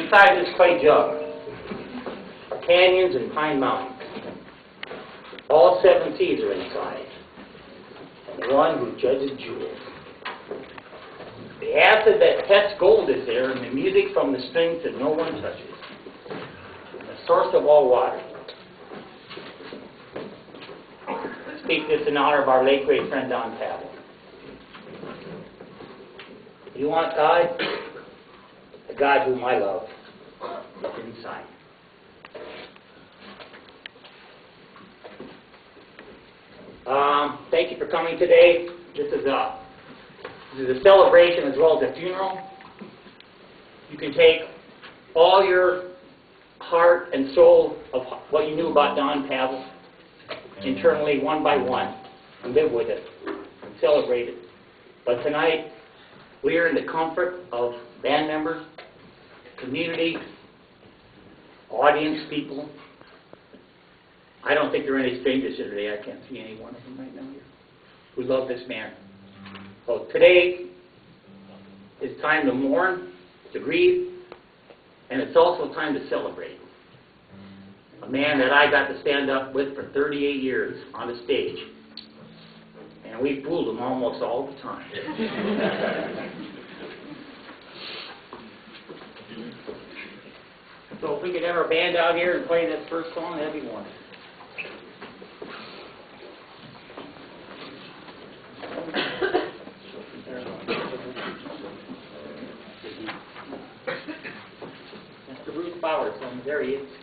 inside this clay jug are canyons and pine mountains. All 7 seas are inside. And one who judges jewels. The acid that tests gold is there, and the music from the strings that no one touches. The source of all water. I speak this in honor of our late great friend Don Pavel. You want God? The God whom I love is inside. Thank you for coming today. This is a celebration as well as a funeral. You can take all your heart and soul of what you knew about Don Pavel internally, one by one, and live with it and celebrate it. But tonight, we are in the comfort of band members, community, audience people. I don't think there are any strangers here today. I can't see any one of them right now here. We love this man. So today is time to mourn, to grieve, and it's also time to celebrate. A man that I got to stand up with for 38 years on a stage. And we fooled him almost all the time. So if we could have our band out here and play this first song, that'd be wonderful. Mr. Bruce Bauer song, there he is.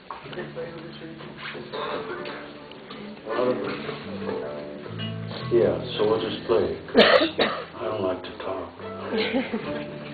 Yeah, so we'll just play. I don't like to talk.